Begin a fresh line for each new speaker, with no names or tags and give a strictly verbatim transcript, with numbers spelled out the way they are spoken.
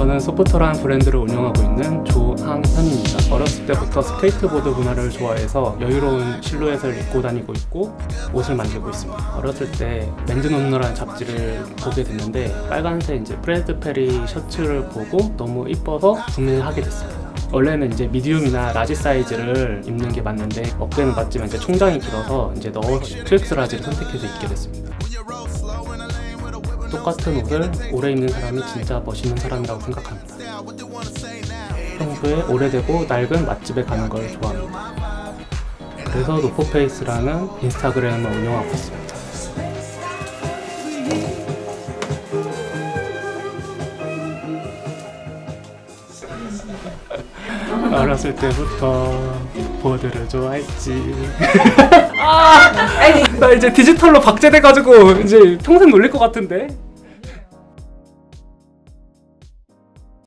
저는 소프터라는 브랜드를 운영하고 있는 조항현입니다. 어렸을 때부터 스케이트보드 문화를 좋아해서 여유로운 실루엣을 입고 다니고 있고 옷을 만들고 있습니다. 어렸을 때 맨즈논노라는 잡지를 보게 됐는데 빨간색 이제 프레드 페리 셔츠를 보고 너무 이뻐서 구매를 하게 됐습니다. 원래는 이제 미디움이나 라지 사이즈를 입는 게 맞는데 어깨는 맞지만 이제 총장이 길어서 이제 넣어서 투엑스 라지를 선택해서 입게 됐습니다. 똑같은 옷을 오래 입는 사람이 진짜 멋있는 사람이라고 생각합니다. 평소에 오래되고 낡은 맛집에 가는 걸 좋아합니다. 그래서 노포페이스라는 인스타그램을 운영하고 있습니다. 어렸을 때부터 보드를 좋아했지. 아, 나 이제 디지털로 박제돼가지고 이제 평생 놀릴 것 같은데?